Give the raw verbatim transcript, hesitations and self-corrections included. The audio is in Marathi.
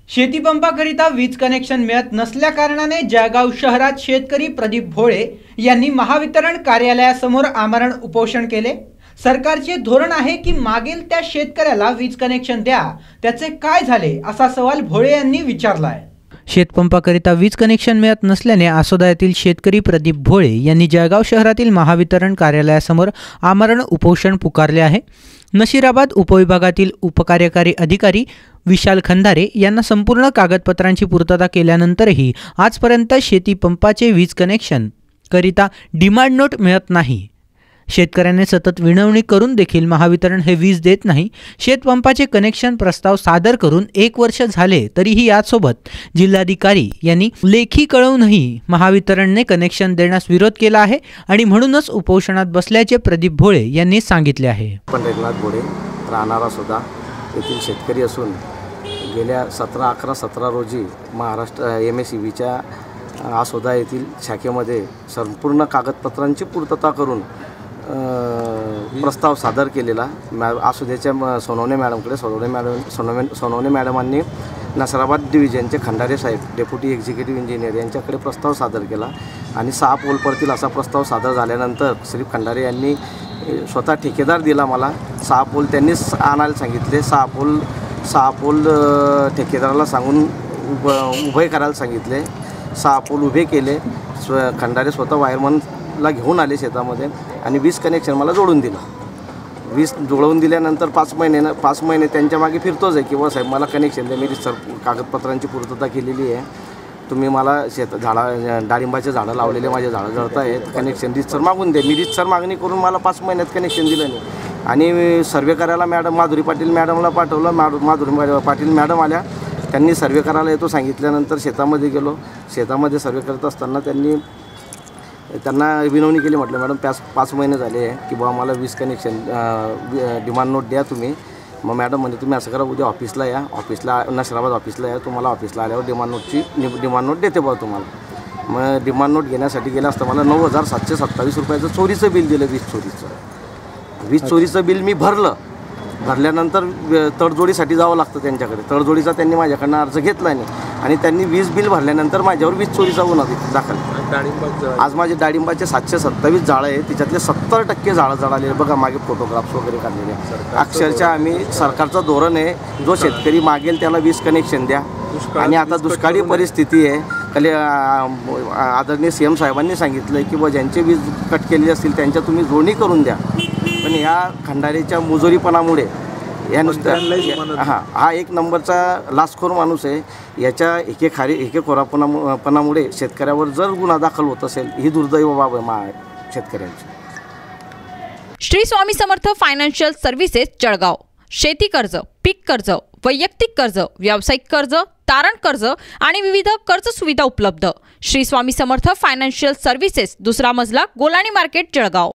शेतीपंपाकरिता वीज कनेक्शन मिळत नसल्याकारणाने जळगाव शहरात शेतकरी प्रदीप भोळे यांनी महावितरण कार्यालयासमोर आमरण उपोषण केले। सरकारचे धोरण आहे की मागेल त्या शेतकऱ्याला वीज कनेक्शन द्या, त्याचे काय झाले असा सवाल भोळे यांनी विचारला आहे। शेतपंपाकरिता वीज कनेक्शन मिळत नसल्याने आसोदा येथील शेतकरी प्रदीप भोळे यांनी जळगाव शहरातील महावितरण कार्यालयासमोर आमरण उपोषण पुकारले आहे। नशिराबाद उपविभागातील उपकार्यकारी अधिकारी विशाल खंदारे यांना संपूर्ण कागदपत्रांची पूर्तता केल्यानंतरही आजपर्यंत शेती पंपाचे वीज कनेक्शन करिता डिमांड नोट मिळत नाही। शेतकऱ्यांनी सतत विनवणी करून देखील महावितरण हे वीज देत नाही। शेतपंपाचे कनेक्शन प्रस्ताव सादर करून एक वर्ष झाले तरीही यासोबत जिल्हाधिकारी यांनी लेखी कळवूनही महावितरणने कनेक्शन देण्यास विरोध केला आहे आणि म्हणूनच उपोषणात बसल्याचे प्रदीप भोळे यांनी सांगितले आहे। पंढरीनाथ भोळे राहणारा सुद्धा येथील शेतकरी असून गेल्या सतरा अकरा सतरा रोजी महाराष्ट्र एम एस सी बीच्या आसोदा येथील शाखेमध्ये संपूर्ण कागदपत्रांची पूर्तता करून प्रस्ताव सादर केलेला मॅ आसोद्याच्या सोनवणे मॅडमकडे सोनवणे मॅडम सोनवणे सोनवणे मॅडमांनी नसराबाद डिव्हिजनचे खंडारे साहेब डेप्युटी एक्झिक्युटिव्ह इंजिनियर यांच्याकडे प्रस्ताव सादर केला आणि सहा पोल पडतील असा प्रस्ताव सादर झाल्यानंतर श्री खंडारे यांनी स्वतः ठेकेदार दिला मला। सहा पोल त्यांनीच आणायला सांगितले। सहा पोल सहा पोल ठेकेदाराला सांगून उभ उभे करायला सांगितले। सहा पोल उभे केले। स्व खंडारे स्वतः वायरमनला घेऊन आले शेतामध्ये आणि वीज कनेक्शन मला जोडून दिलं। वीज जोडवून दिल्यानंतर पाच महिने पाच महिने त्यांच्या मागे फिरतोच आहे की व साहेब मला कनेक्शन द्या, मी सर कागदपत्रांची पूर्तता केलेली आहे, तुम्ही मला शेत झाडा डाळिंबाचे झाडं लावलेले माझे झाडं जळत आहेत, कनेक्शन रितसर मागून दे। मी रितसर मागणी करून मला पाच महिन्यात कनेक्शन दिलं नाही आणि सर्वे करायला मॅडम माधुरी पाटील मॅडमला पाठवलं। माधु माधुरी पाटील मॅडम आल्या, त्यांनी सर्वे करायला येतो सांगितल्यानंतर शेतामध्ये गेलो। शेतामध्ये सर्वे करत असताना त्यांनी त्यांना विनवणी केली, म्हटलं मॅडम पाच पाच महिने झाले आहे की बाबा मला वीज कनेक्शन डिमांड नोट द्या तुम्ही। मग मॅडम म्हणजे तुम्ही असं करा, उद्या ऑफिसला या, ऑफिसला नशिराबाद ऑफिसला या, तुम्हाला ऑफिसला आल्यावर डिमांड नोटची डिमांड नोट देते बघा तुम्हाला। मग डिमांड नोट घेण्यासाठी गेला असता मला नऊ हजार सातशे सत्तावीस रुपयाचं चोरीचं बिल दिलं। वीज चोरीचं वीज चोरीचं बिल मी भरलं। भरल्यानंतर तडजोडीसाठी जावं लागतं त्यांच्याकडे। तडजोडीचा त्यांनी माझ्याकडनं अर्ज घेतला नाही आणि त्यांनी वीज बिल भरल्यानंतर माझ्यावर वीज चोरीचा गुन्हा दाखल। आज माझे डाळिंबाचे सातशे सत्तावीस जाळं आहे, त्याच्यातले सत्तर टक्के जाळं जळालेले बघा, मागे फोटोग्राफ्स वगैरे काढलेले। अक्षरशः आम्ही सरकारचं धोरण आहे जो शेतकरी मागेल त्याला वीज कनेक्शन द्या आणि आता दुष्काळी परिस्थिती आहे। कले आदरणीय सी एम साहेबांनी सांगितलं की बा ज्यांचे वीज कट केलेली असतील त्यांच्या तुम्ही जोडणी करून द्या, पण या खंडारीच्या मुजोरीपणामुळे या नुसत्या हां हा एक नंबरचा लाचखोर माणूस आहे। याच्या एके खारी एके खोरापणा पणामुळे शेतकऱ्यावर जर गुन्हा दाखल होत असेल ही दुर्दैव बाब आहे मा शेतकऱ्यांची। Shri Swami Samarth financial services Jalgaon. शेती कर्ज, पीक कर्ज, वैयक्तिक कर्ज, व्यावसायिक कर्ज, तारण कर्ज आणि विविध कर्ज सुविधा उपलब्ध। श्री स्वामी समर्थ फायनान्शियल सर्व्हिसेस, दुसरा मजला, गोलाणी मार्केट, जळगाव।